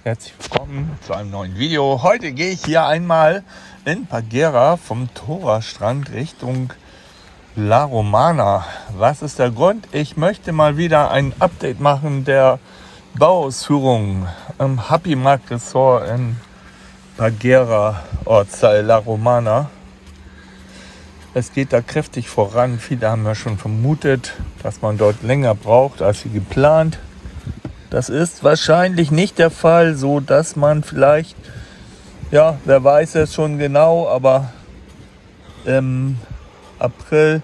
Herzlich willkommen zu einem neuen Video. Heute gehe ich hier einmal in Pagera vom Tora-Strand Richtung La Romana. Was ist der Grund? Ich möchte mal wieder ein Update machen der Bauausführung im Happy Markt Resort in Pagera, Ortsteil La Romana. Es geht da kräftig voran. Viele haben ja schon vermutet, dass man dort länger braucht als geplant. Das ist wahrscheinlich nicht der Fall, so dass man vielleicht, ja, wer weiß es schon genau, aber im April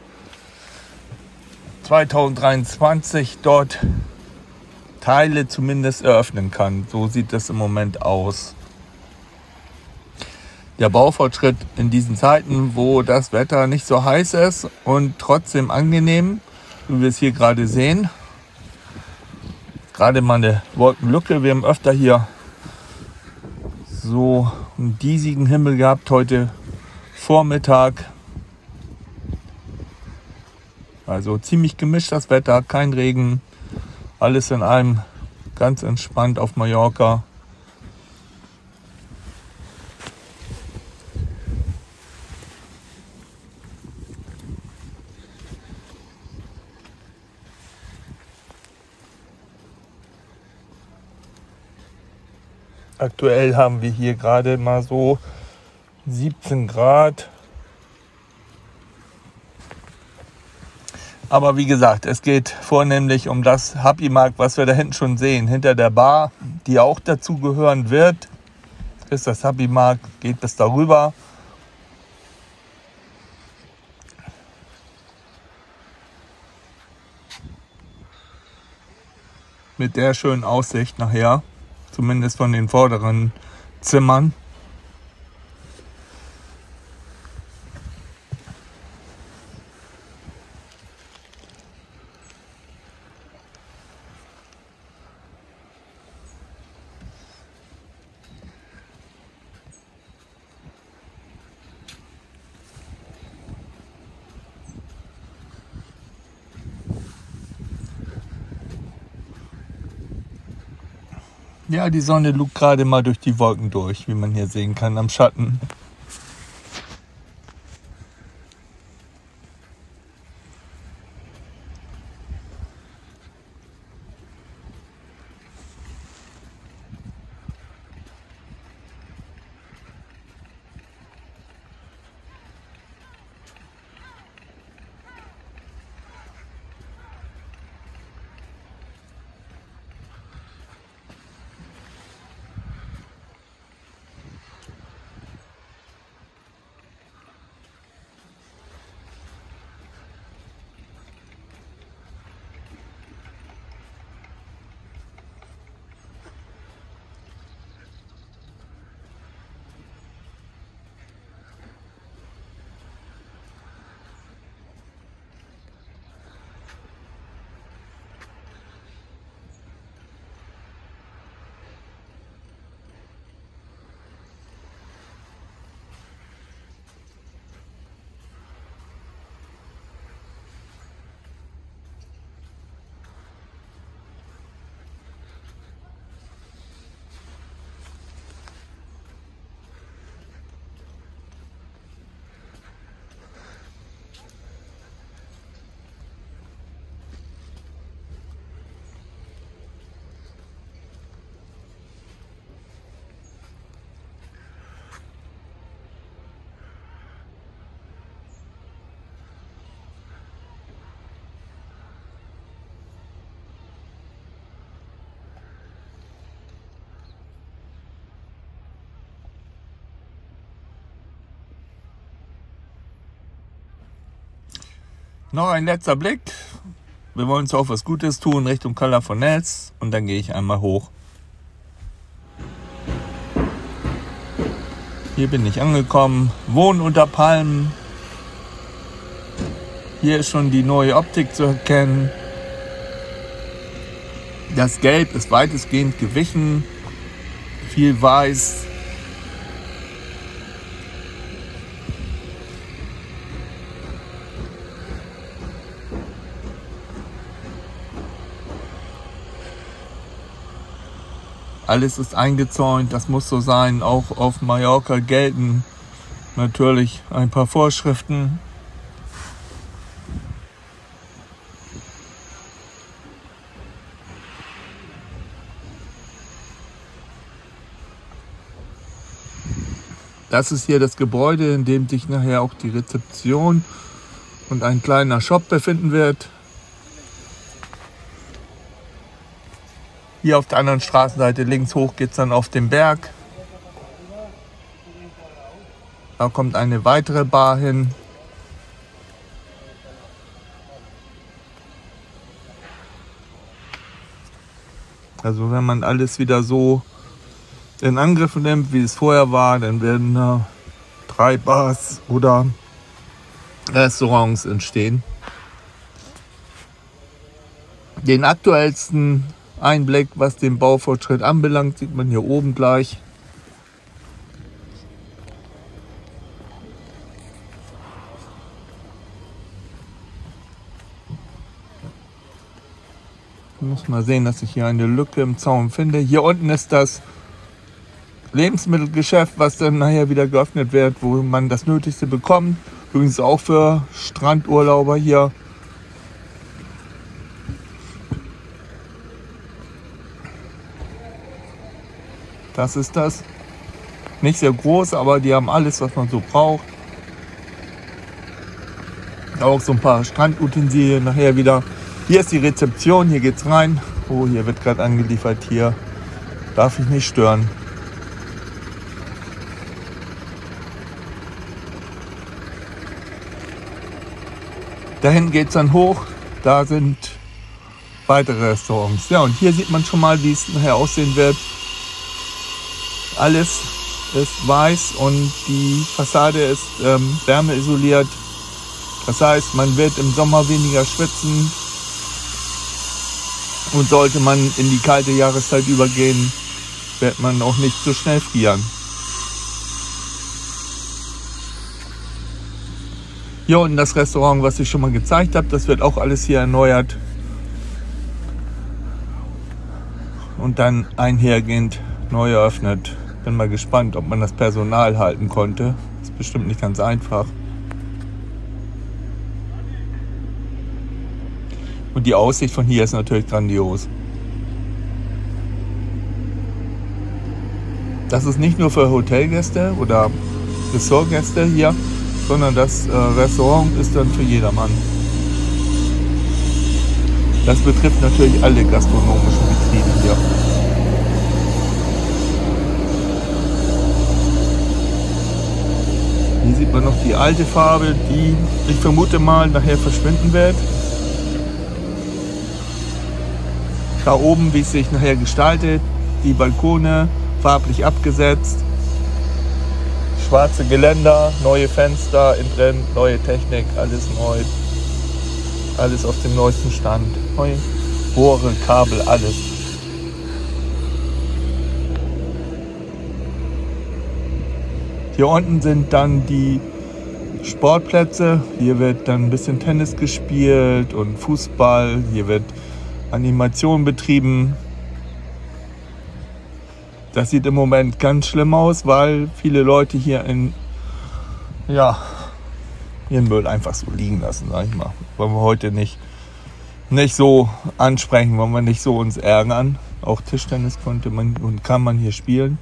2023 dort Teile zumindest eröffnen kann. So sieht es im Moment aus. Der Baufortschritt in diesen Zeiten, wo das Wetter nicht so heiß ist und trotzdem angenehm, wie wir es hier gerade sehen. Gerade mal eine Wolkenlücke. Wir haben öfter hier so einen diesigen Himmel gehabt heute Vormittag. Also ziemlich gemischt das Wetter, kein Regen. Alles in allem ganz entspannt auf Mallorca. Aktuell haben wir hier gerade mal so 17 Grad. Aber wie gesagt, es geht vornehmlich um das Happy Markt, was wir da hinten schon sehen. Hinter der Bar, die auch dazu gehören wird, ist das Happy Markt, geht bis darüber. Mit der schönen Aussicht nachher. Zumindest von den vorderen Zimmern. Ja, die Sonne lugt gerade mal durch die Wolken durch, wie man hier sehen kann am Schatten. Noch ein letzter Blick. Wir wollen uns auch was Gutes tun Richtung Cala Fornells und dann gehe ich einmal hoch. Hier bin ich angekommen. Wohnen unter Palmen. Hier ist schon die neue Optik zu erkennen. Das Gelb ist weitestgehend gewichen. Viel Weiß. Alles ist eingezäunt, das muss so sein. Auch auf Mallorca gelten natürlich ein paar Vorschriften. Das ist hier das Gebäude, in dem sich nachher auch die Rezeption und ein kleiner Shop befinden wird. Hier auf der anderen Straßenseite links hoch geht es dann auf den Berg. Da kommt eine weitere Bar hin. Also wenn man alles wieder so in Angriff nimmt, wie es vorher war, dann werden da 3 Bars oder Restaurants entstehen. Den aktuellsten Einblick, was den Baufortschritt anbelangt, sieht man hier oben gleich. Ich muss mal sehen, dass ich hier eine Lücke im Zaun finde. Hier unten ist das Lebensmittelgeschäft, was dann nachher wieder geöffnet wird, wo man das Nötigste bekommt. Übrigens auch für Strandurlauber hier. Das ist das. Nicht sehr groß, aber die haben alles, was man so braucht. Auch so ein paar Strandutensilien nachher wieder. Hier ist die Rezeption, hier geht's rein. Oh, hier wird gerade angeliefert. Hier darf ich nicht stören. Dahin geht es dann hoch. Da sind weitere Restaurants. Ja, und hier sieht man schon mal, wie es nachher aussehen wird. Alles ist weiß und die Fassade ist wärmeisoliert. Das heißt, man wird im Sommer weniger schwitzen. Und sollte man in die kalte Jahreszeit übergehen, wird man auch nicht so schnell frieren. Hier unten das Restaurant, was ich schon mal gezeigt habe, das wird auch alles hier erneuert. Und dann einhergehend neu eröffnet. Bin mal gespannt, ob man das Personal halten konnte. Ist bestimmt nicht ganz einfach. Und die Aussicht von hier ist natürlich grandios. Das ist nicht nur für Hotelgäste oder Ressortgäste hier, sondern das Restaurant ist dann für jedermann. Das betrifft natürlich alle gastronomischen Betriebe hier. Hier sieht man noch die alte Farbe, die ich vermute mal nachher verschwinden wird. Da oben, wie es sich nachher gestaltet, die Balkone farblich abgesetzt, schwarze Geländer, neue Fenster innen drin, neue Technik, alles neu, alles auf dem neuesten Stand, neue Rohre, Kabel, alles. Hier unten sind dann die Sportplätze, hier wird dann ein bisschen Tennis gespielt und Fußball, hier wird Animation betrieben. Das sieht im Moment ganz schlimm aus, weil viele Leute hier ihren Müll einfach so liegen lassen, sag ich mal. Wollen wir heute nicht so ansprechen, wollen wir nicht so uns ärgern. Auch Tischtennis konnte man und kann man hier spielen.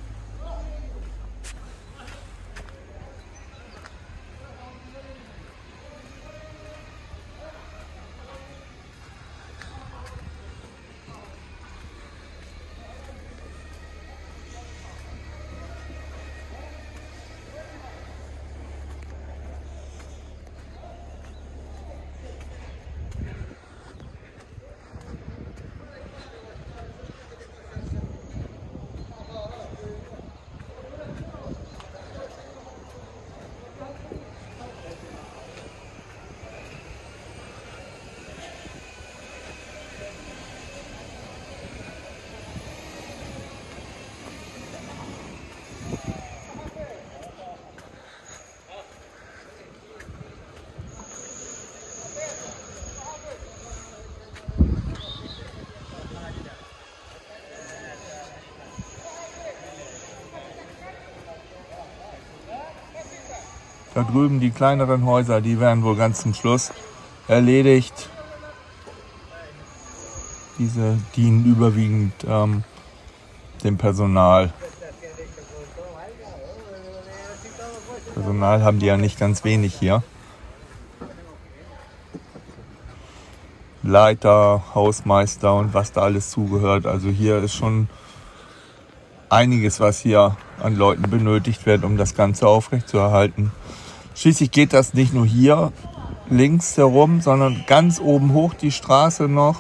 Da drüben die kleineren Häuser, die werden wohl ganz zum Schluss erledigt. Diese dienen überwiegend dem Personal. Personal haben die ja nicht ganz wenig hier. Leiter, Hausmeister und was da alles zugehört. Also hier ist schon einiges, was hier an Leuten benötigt wird, um das Ganze aufrechtzuerhalten. Schließlich geht das nicht nur hier links herum, sondern ganz oben hoch die Straße noch.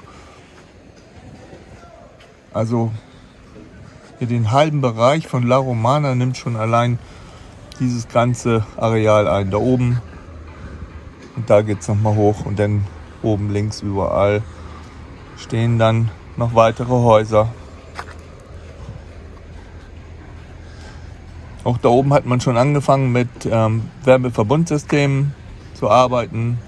Also hier den halben Bereich von La Romana nimmt schon allein dieses ganze Areal ein. Da oben und da geht es nochmal hoch und dann oben links überall stehen dann noch weitere Häuser. Auch da oben hat man schon angefangen mit Wärmeverbundsystemen zu arbeiten.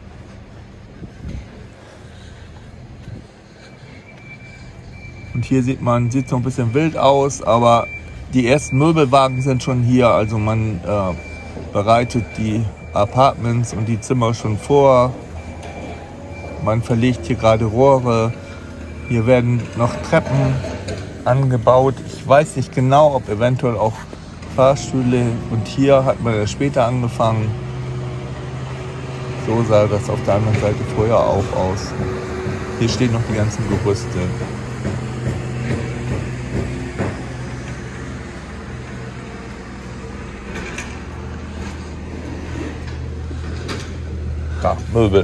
Und hier sieht so ein bisschen wild aus, aber die ersten Möbelwagen sind schon hier. Also man bereitet die Apartments und die Zimmer schon vor. Man verlegt hier gerade Rohre. Hier werden noch Treppen angebaut. Ich weiß nicht genau, ob eventuell auch Fahrstühle. Und hier hat man später angefangen. So sah das auf der anderen Seite vorher auch aus. Hier stehen noch die ganzen Gerüste. Da, Möbel.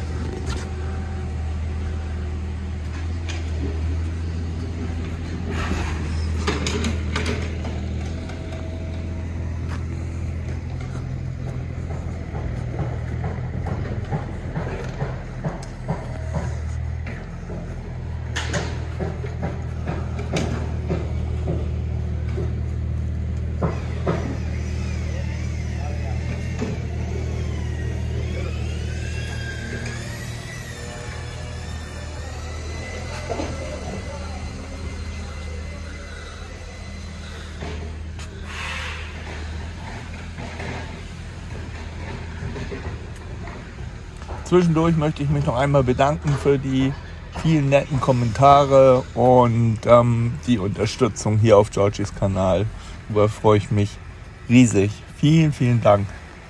Zwischendurch möchte ich mich noch einmal bedanken für die vielen netten Kommentare und die Unterstützung hier auf Georgies Kanal. Darüber freue ich mich riesig. Vielen, vielen Dank.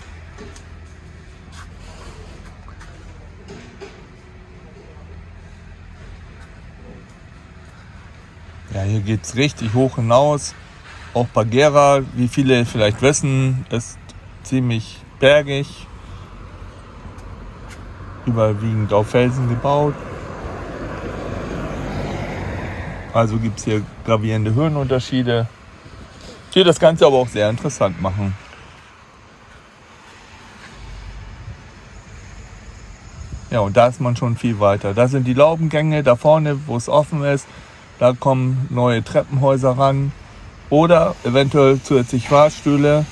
Ja, hier geht es richtig hoch hinaus. Auch Pagera, wie viele vielleicht wissen, ist ziemlich bergig. Überwiegend auf Felsen gebaut. Also gibt es hier gravierende Höhenunterschiede, die das Ganze aber auch sehr interessant machen. Ja, und da ist man schon viel weiter. Da sind die Laubengänge, da vorne, wo es offen ist, da kommen neue Treppenhäuser ran oder eventuell zusätzlich Fahrstühle.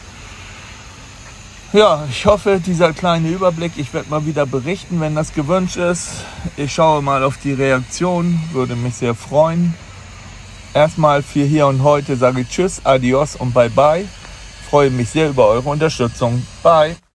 Ja, ich hoffe, dieser kleine Überblick, ich werde mal wieder berichten, wenn das gewünscht ist. Ich schaue mal auf die Reaktion, würde mich sehr freuen. Erstmal für hier und heute sage ich Tschüss, Adios und Bye Bye. Freue mich sehr über eure Unterstützung. Bye.